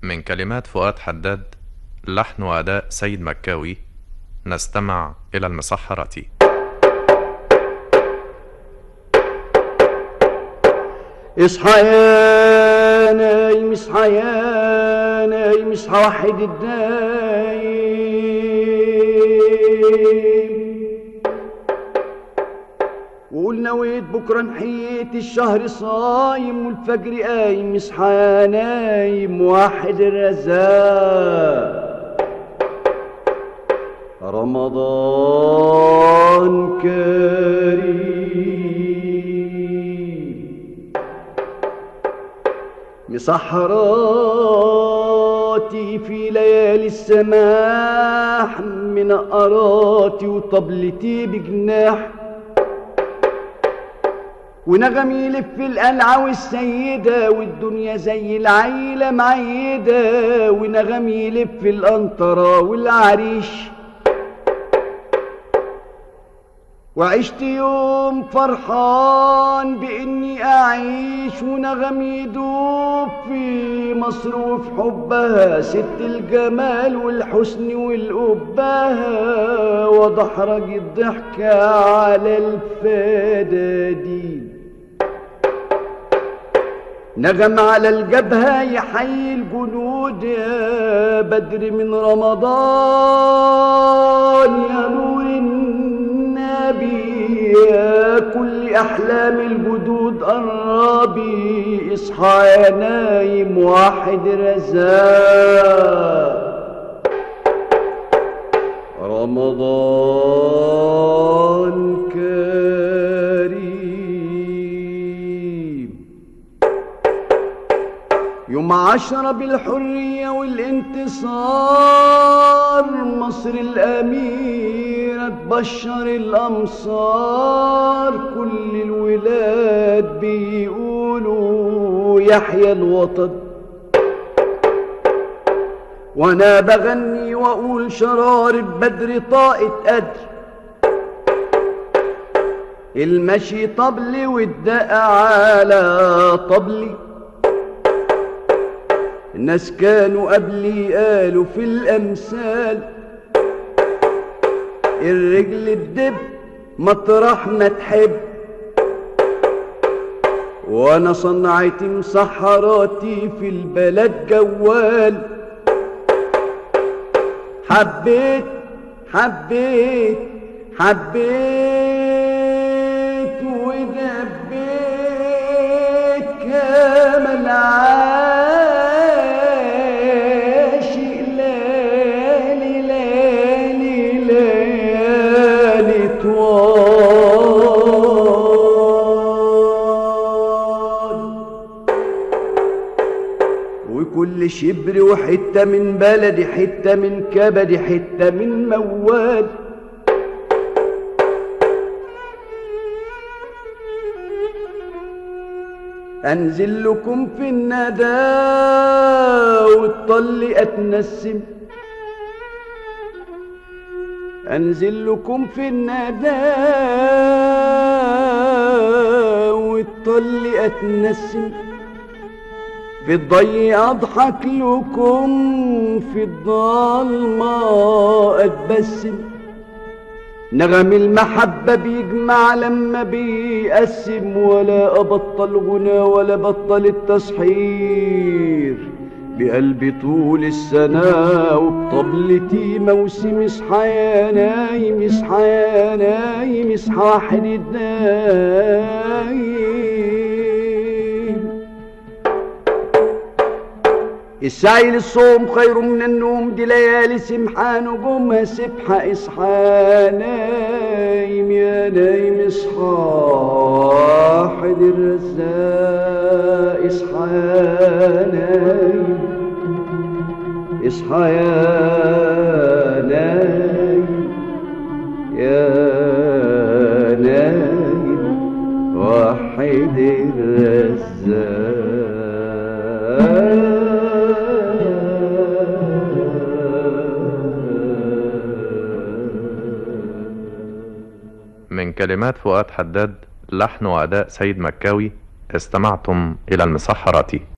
من كلمات فؤاد حداد، لحن وأداء سيد مكاوي. نستمع إلى المسحرة. اصحى يا نايم، اصحى يا نايم، اصحى وحد الدايم، وقول نويت بكره نحيت الشهر صايم والفجر قايم. اصحى يا نايم وحد الرزاق، رمضان كريم. مسحراتي في ليالي السماح، منقراتي وطبلتي بجناح، ونغمي يلف القلعة والسيدة، والدنيا زي العيلة معيدة، ونغمي يلف القنطرة والعريش. وعشت يوم فرحان بإني أعيش، ونغم يدوب في مصروف حبها، ست الجمال والحسن والأبهة، وضحرج الضحكة على الفدادين. نغم على الجبهة يحيي الجنود، يا بدر من رمضان، يا نور يا كل أحلام الجدود قربي. اصحى يا نايم واحد رزاق، رمضان كريم. يوم 10 بالحرية والانتصار، مصر الأميرة تبشر الأمصار، كل الولاد بيقولوا يحيى الوطن، وانا بغني واقول شرارب بدر طاقة قدر. المشي طبلي والدق على طبلي، الناس كانوا قبلي قالوا في الأمثال، الرجل الدب مطرح ما تحب. وانا صنعتي مسحراتي في البلد جوال، حبيت حبيت حبيت ودبيت كامل عاشق، لالي لالي لالي طوال. وكل شبر وحتة من بلدي، حتة من كبدي، حتة من موال. أنزل لكم في الندى والطل أتنسم، أنزل لكم في الندى والطل أتنسم، في الضي أضحك لكم، في الضلمة أتبسم. نغم المحبة بيجمع لما بيقسم، ولا أبطل غنى ولا بطل التصحير، بقلبي طول السنة وبطبلتي موسم. اصحى يا نايم، اصحى يا نايم، اصحى واحد الدايم. السعي للصوم خير من النوم، دي ليالي سمحة نجومها سبحة. اصحى نايم يا نايم، اصحى واحد الرزاق. اصحى يا نايم، اصحى يا نايم، يا نايم وحد الرزاق. من كلمات فؤاد حداد، لحن وأداء سيد مكاوي. استمعتم إلى المسحرة.